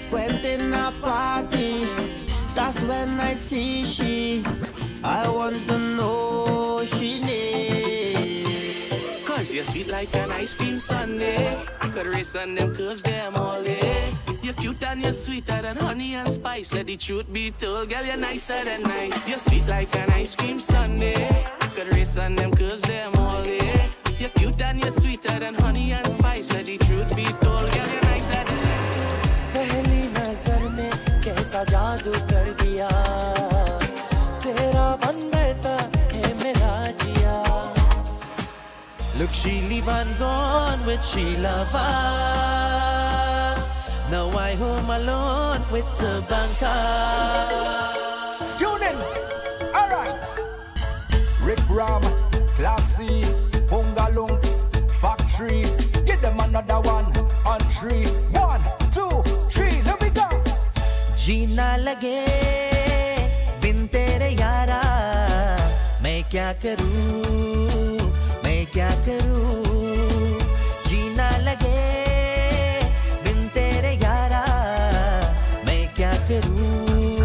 went in a party. That's when I see she. I want to know she name. Cause you're sweet like an ice cream sundae. I could race on them curves them all day. You're cute and you're sweeter than honey and spice. Let the truth be told, girl, you're nicer than nice. You're sweet like an ice cream sundae. I could race on them curves them all day. You're cute and you're sweeter than honey and spice. Let the truth be told, girl, you're nicer than nice. पहली नजर में कैसा जादू कर दिया तेरा बन बैठा है मेरा जिया Look, she leave and gone with she lover. Now I home alone with the banker. Tune in. All right. Rick Ram, Classy, Bungalunks, Factory. Give them another one on 3. 1, 2, 3. Let me go. जीना लगे बिन तेरे यारा मैं क्या करूं मैं क्या करूं जीना लगे बिन तेरे यारा मैं क्या करूं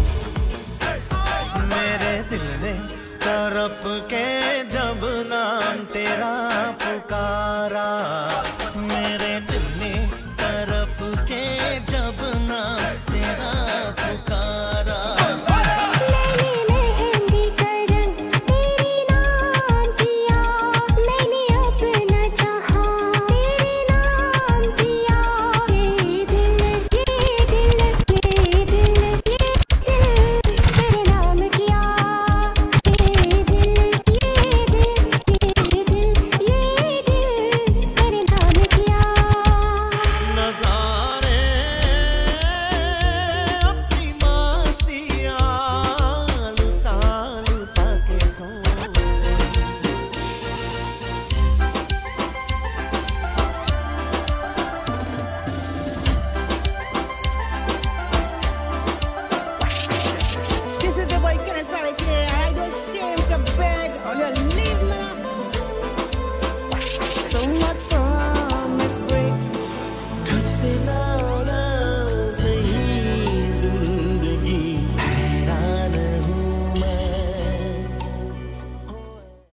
मेरे दिल ने तरफ के जब नाम तेरा पुकार